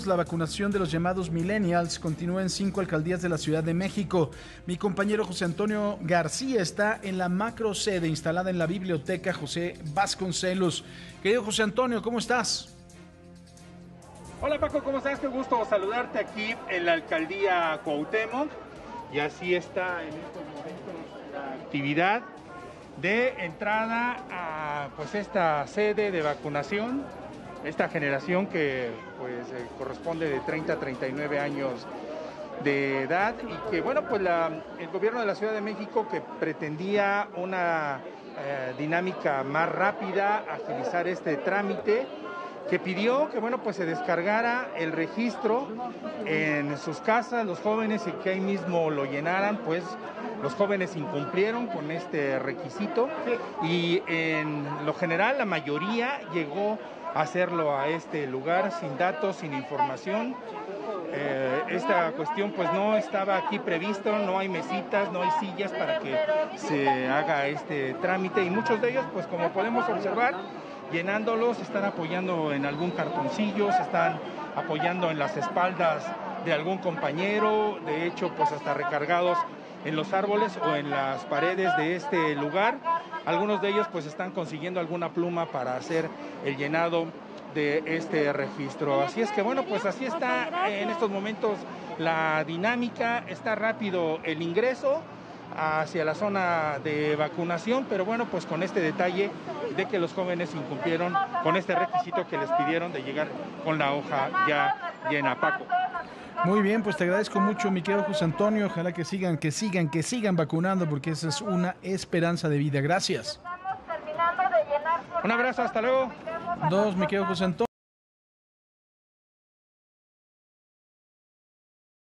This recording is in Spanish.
La vacunación de los llamados millennials continúa en 5 alcaldías de la Ciudad de México. Mi compañero José Antonio García está en la macro sede instalada en la biblioteca José Vasconcelos. Querido José Antonio, ¿cómo estás? Hola Paco, ¿cómo estás? Qué gusto saludarte aquí en la alcaldía Cuauhtémoc. Y así está en estos momentos la actividad de entrada a esta sede de vacunación. Esta generación que corresponde de 30 a 39 años de edad y que el gobierno de la Ciudad de México, que pretendía una dinámica más rápida, agilizar este trámite, que pidió que se descargara el registro en sus casas los jóvenes y que ahí mismo lo llenaran. Pues los jóvenes incumplieron con este requisito y en lo general la mayoría llegó hacerlo a este lugar sin datos, sin información. Esta cuestión no estaba aquí previsto, no hay mesitas, no hay sillas para que se haga este trámite y muchos de ellos, como podemos observar, llenándolos, están apoyando en algún cartoncillo, se están apoyando en las espaldas de algún compañero, de hecho hasta recargados en los árboles o en las paredes de este lugar. Algunos de ellos están consiguiendo alguna pluma para hacer el llenado de este registro. Así es que así está en estos momentos la dinámica. Está rápido el ingreso hacia la zona de vacunación, pero con este detalle de que los jóvenes incumplieron con este requisito que les pidieron de llegar con la hoja ya llena. Paco. Muy bien, pues te agradezco mucho, mi querido José Antonio. Ojalá que sigan vacunando, porque esa es una esperanza de vida. Gracias. Un abrazo, hasta luego. Mi querido José Antonio.